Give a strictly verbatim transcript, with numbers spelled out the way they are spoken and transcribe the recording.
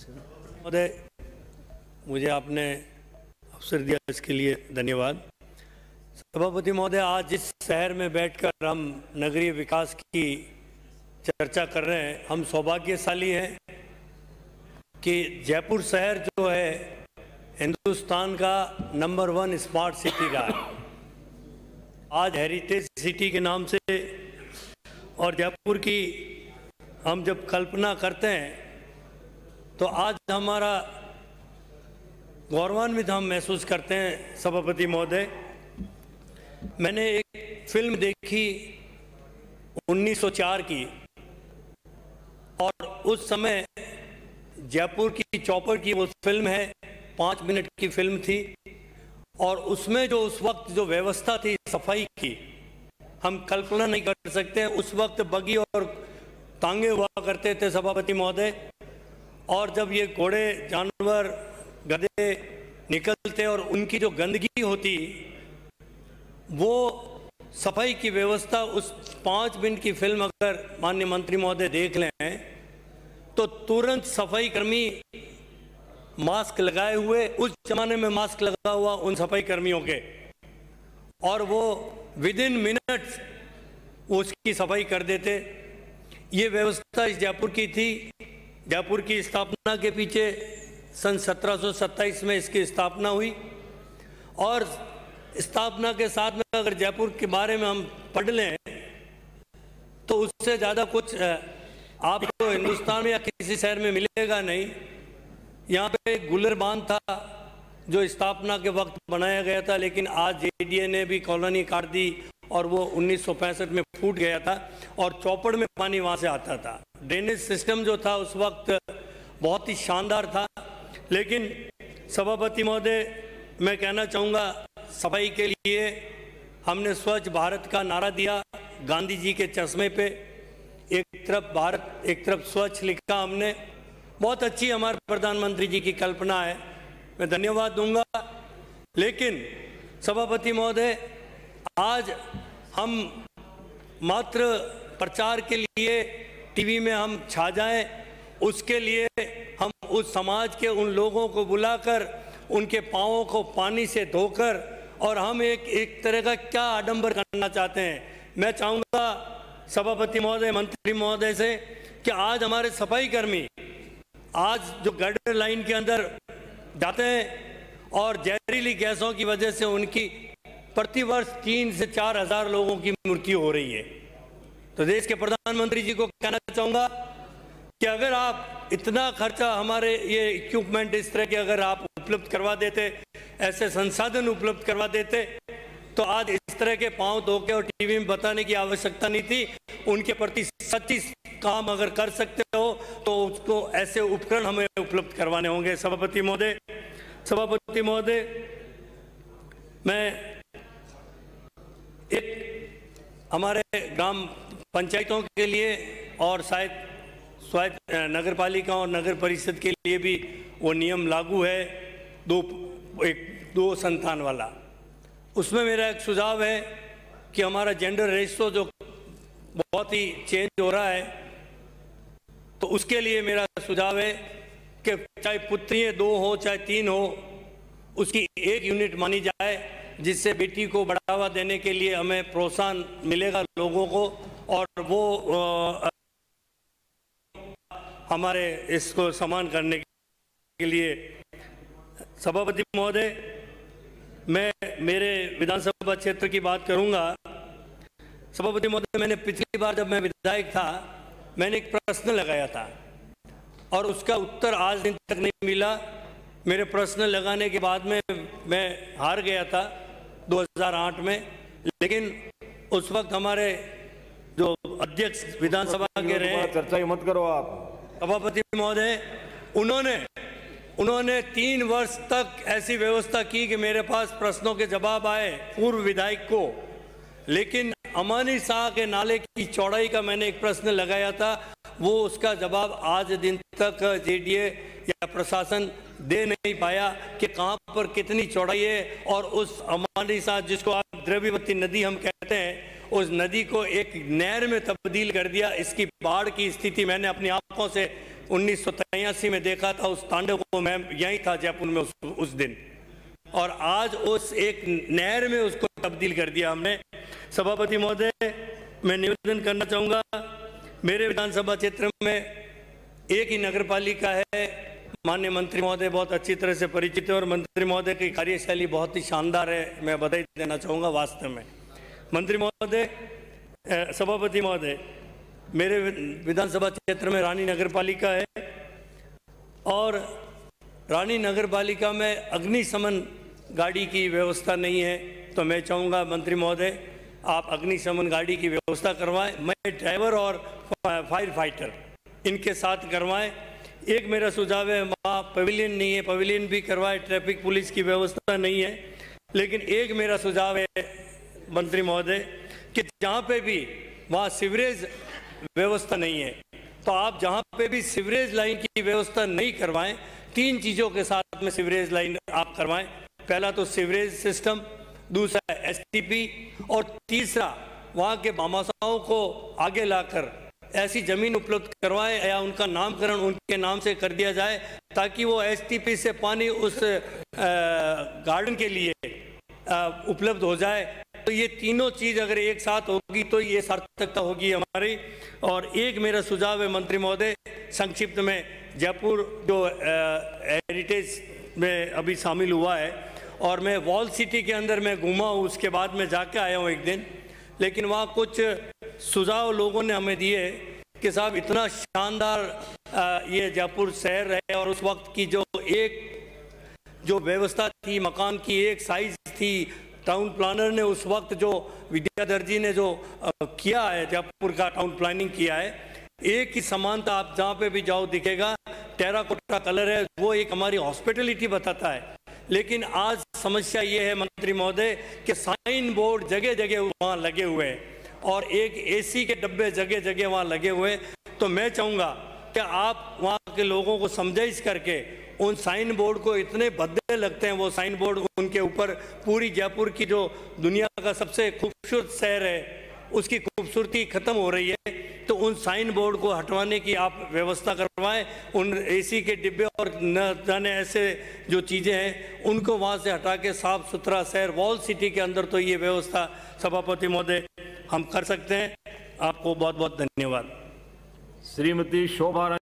महोदय, मुझे आपने अवसर दिया, इसके लिए धन्यवाद। सभापति महोदय, आज जिस शहर में बैठकर हम नगरीय विकास की चर्चा कर रहे हैं, हम सौभाग्यशाली हैं कि जयपुर शहर जो है हिंदुस्तान का नंबर वन स्मार्ट सिटी रहा है। आज हेरिटेज सिटी के नाम से और जयपुर की हम जब कल्पना करते हैं तो आज हमारा गौरवान्वित हम महसूस करते हैं। सभापति महोदय, मैंने एक फिल्म देखी उन्नीस सौ चार की, और उस समय जयपुर की चौपड़ की वो फिल्म है, पाँच मिनट की फिल्म थी, और उसमें जो उस वक्त जो व्यवस्था थी सफाई की, हम कल्पना नहीं कर सकते। उस वक्त बगी और तांगे हुआ करते थे सभापति महोदय, और जब ये घोड़े जानवर गधे निकलते और उनकी जो गंदगी होती, वो सफाई की व्यवस्था उस पाँच मिनट की फिल्म अगर माननीय मंत्री महोदय देख लें तो तुरंत सफाई कर्मी मास्क लगाए हुए, उस जमाने में मास्क लगा हुआ उन सफाई कर्मियों के, और वो विद इन मिनट्स उसकी सफाई कर देते। ये व्यवस्था इस जयपुर की थी। जयपुर की स्थापना के पीछे सन सत्रह सौ सत्ताईस में इसकी स्थापना हुई, और स्थापना के साथ में अगर जयपुर के बारे में हम पढ़ लें तो उससे ज़्यादा कुछ आपको हिंदुस्तान में या किसी शहर में मिलेगा नहीं। यहाँ पे एक गुलर बांध था जो स्थापना के वक्त बनाया गया था, लेकिन आज जेडीए ने भी कॉलोनी काट दी और वो उन्नीस सौ पैंसठ में फूट गया था, और चौपड़ में पानी वहाँ से आता था। ड्रेनेज सिस्टम जो था उस वक्त बहुत ही शानदार था। लेकिन सभापति महोदय, मैं कहना चाहूँगा, सफाई के लिए हमने स्वच्छ भारत का नारा दिया गांधी जी के चश्मे पे। एक तरफ भारत, एक तरफ स्वच्छ लिखा हमने। बहुत अच्छी हमारे प्रधानमंत्री जी की कल्पना है, मैं धन्यवाद दूंगा। लेकिन सभापति महोदय, आज हम मात्र प्रचार के लिए टीवी में हम छा जाएं, उसके लिए हम उस समाज के उन लोगों को बुलाकर उनके पाँवों को पानी से धोकर, और हम एक एक तरह का क्या आडंबर करना चाहते हैं। मैं चाहूँगा सभापति महोदय, मंत्री महोदय से कि आज हमारे सफाई कर्मी आज जो गटर लाइन के अंदर जाते हैं और जहरीली गैसों की वजह से उनकी प्रतिवर्ष तीन से चार हजार लोगों की मृत्यु हो रही है। तो देश के प्रधानमंत्री जी को कहना चाहूँगा कि अगर आप इतना खर्चा हमारे ये इक्विपमेंट इस तरह के अगर आप उपलब्ध करवा देते, ऐसे संसाधन उपलब्ध करवा देते, तो आज इस तरह के पांव धो के और टीवी में बताने की आवश्यकता नहीं थी। उनके प्रति सच्ची काम अगर कर सकते हो तो उसको ऐसे उपकरण हमें उपलब्ध करवाने होंगे। सभापति महोदय, सभापति महोदय, मैं एक हमारे ग्राम पंचायतों के लिए और शायद स्वायत्त नगर पालिका और नगर परिषद के लिए भी वो नियम लागू है, दो एक दो संतान वाला। उसमें मेरा एक सुझाव है कि हमारा जेंडर रेशियो जो बहुत ही चेंज हो रहा है, तो उसके लिए मेरा सुझाव है कि चाहे पुत्रियाँ दो हो चाहे तीन हो, उसकी एक यूनिट मानी जाए, जिससे बेटी को बढ़ावा देने के लिए हमें प्रोत्साहन मिलेगा लोगों को, और वो आ, हमारे इसको समान करने के लिए। सभापति महोदय, मैं मेरे विधानसभा क्षेत्र की बात करूंगा। सभापति महोदय, मैंने पिछली बार जब मैं विधायक था, मैंने एक प्रश्न लगाया था और उसका उत्तर आज दिन तक नहीं मिला। मेरे प्रश्न लगाने के बाद में मैं हार गया था दो हज़ार आठ में, लेकिन उस वक्त हमारे जो अध्यक्ष विधानसभा के रहे, चर्चा मत करो आप सभापति महोदय, उन्होंने उन्होंने तीन वर्ष तक ऐसी व्यवस्था की कि मेरे पास प्रश्नों के जवाब आए पूर्व विधायक को। लेकिन अमानी शाह के नाले की चौड़ाई का मैंने एक प्रश्न लगाया था, वो उसका जवाब आज दिन तक जेडीए या प्रशासन दे नहीं पाया कि कहाँ पर कितनी चौड़ाई है। और उस अमानी शाह जिसको आप द्रव्यवती नदी हम कहते हैं, उस नदी को एक नहर में तब्दील कर दिया। इसकी बाढ़ की स्थिति मैंने अपनी आंखों से उन्नीस सौ तिरासी में देखा था। उस तांडव को मैं यहीं था जयपुर में उस, उस दिन, और आज उस एक नहर में उसको तब्दील कर दिया हमने। सभापति महोदय, मैं निवेदन करना चाहूँगा, मेरे विधानसभा क्षेत्र में एक ही नगर पालिका है। माननीय मंत्री महोदय बहुत अच्छी तरह से परिचित है और मंत्री महोदय की कार्यशैली बहुत ही शानदार है, मैं बधाई देना चाहूँगा। वास्तव में मंत्री महोदय, सभापति महोदय, मेरे विधानसभा क्षेत्र में रानी नगर पालिका है और रानी नगर पालिका में अग्निशमन गाड़ी की व्यवस्था नहीं है। तो मैं चाहूँगा मंत्री महोदय, आप अग्निशमन गाड़ी की व्यवस्था करवाएं। मैं ड्राइवर और फायर फाइटर इनके साथ करवाएं। एक मेरा सुझाव है, वहाँ पवेलियन नहीं है, पवेलियन भी करवाए। ट्रैफिक पुलिस की व्यवस्था नहीं है। लेकिन एक मेरा सुझाव है मंत्री महोदय कि जहाँ पे भी वहाँ सीवरेज व्यवस्था नहीं है, तो आप जहाँ पे भी सीवरेज लाइन की व्यवस्था नहीं करवाएं, तीन चीज़ों के साथ में सीवरेज लाइन आप करवाएं। पहला तो सीवरेज सिस्टम, दूसरा एसटीपी, और तीसरा वहाँ के भामाशाहों को आगे लाकर ऐसी जमीन उपलब्ध करवाएं या उनका नामकरण उनके नाम से कर दिया जाए, ताकि वो एसटीपी से पानी उस गार्डन के लिए उपलब्ध हो जाए। तो ये तीनों चीज़ अगर एक साथ होगी तो ये सार्थकता होगी हमारी। और एक मेरा सुझाव है मंत्री महोदय, संक्षिप्त में, जयपुर जो हेरिटेज में अभी शामिल हुआ है और मैं वॉल सिटी के अंदर मैं घूमा हूँ, उसके बाद मैं जाके आया हूँ एक दिन, लेकिन वहाँ कुछ सुझाव लोगों ने हमें दिए कि साहब इतना शानदार ये जयपुर शहर है और उस वक्त की जो एक जो व्यवस्था थी, मकान की एक साइज थी, टाउन प्लानर ने उस वक्त जो विद्याधर जी ने जो किया है, जयपुर का टाउन प्लानिंग किया है, एक ही समानता आप जहाँ पे भी जाओ दिखेगा। टेराकोटा कलर है, वो एक हमारी हॉस्पिटलिटी बताता है। लेकिन आज समस्या ये है मंत्री महोदय कि साइन बोर्ड जगह जगह वहाँ लगे हुए हैं और एक एसी के डब्बे जगह जगह वहाँ लगे हुए हैं। तो मैं चाहूँगा कि आप वहाँ के लोगों को समझाइश करके उन साइन बोर्ड को, इतने भद्दे लगते हैं वो साइन बोर्ड, उनके ऊपर पूरी जयपुर की जो दुनिया का सबसे खूबसूरत शहर है उसकी खूबसूरती खत्म हो रही है। तो उन साइन बोर्ड को हटवाने की आप व्यवस्था करवाएं। उन एसी के डिब्बे और न जाने ऐसे जो चीज़ें हैं उनको वहाँ से हटा के साफ सुथरा शहर, वॉल सिटी के अंदर तो ये व्यवस्था सभापति महोदय हम कर सकते हैं। आपको बहुत बहुत धन्यवाद। श्रीमती शोभा